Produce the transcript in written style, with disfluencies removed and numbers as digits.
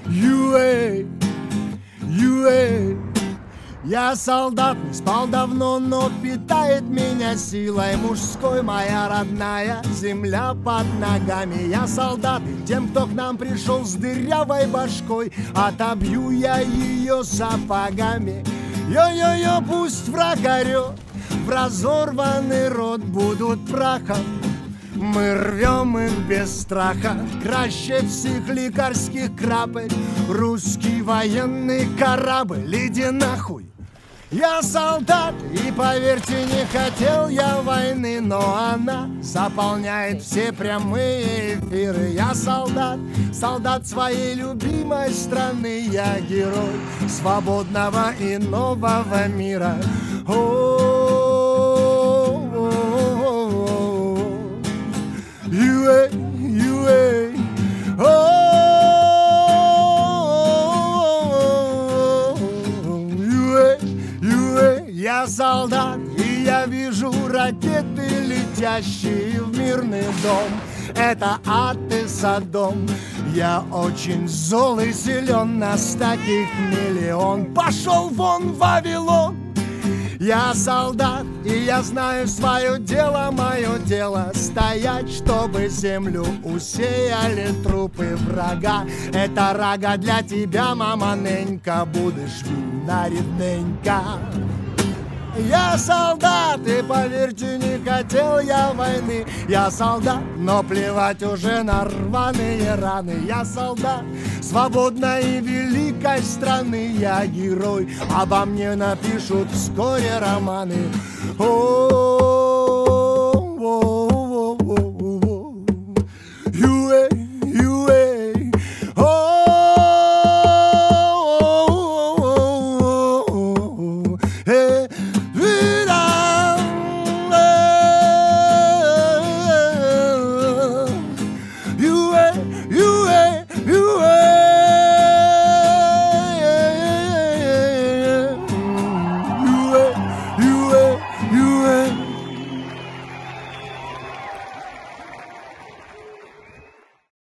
Юэй, юэй. Я солдат, не спал давно, но питает меня силой мужской моя родная земля под ногами. Я солдат, и тем, кто к нам пришел с дырявой башкой, отобью я ее сапогами. Йо-йо-йо, пусть враг орет, в разорванный рот будут прахом. Мы рвем их без страха, краще всех лекарских крапель. Русский военный корабль, иди нахуй. Я солдат, и поверьте, не хотел я войны, но она заполняет все прямые эфиры. Я солдат, солдат своей любимой страны. Я герой свободного и нового мира. Юэй, юэй, я солдат, и я вижу ракеты, летящие в мирный дом. Это ад и Содом. Я очень зол и силен, нас таких миллион. Пошел вон, Вавилон! Я солдат, и я знаю свое дело, мое дело стоять, чтобы землю усеяли трупы врага. Это рага для тебя, мама ненька, будешь вина рідненька. Я солдат, и поверьте, не хотел я войны. Я солдат, но плевать уже на рваные раны. Я солдат свободной и великой страны. Я герой, обо мне напишут вскоре романы. О,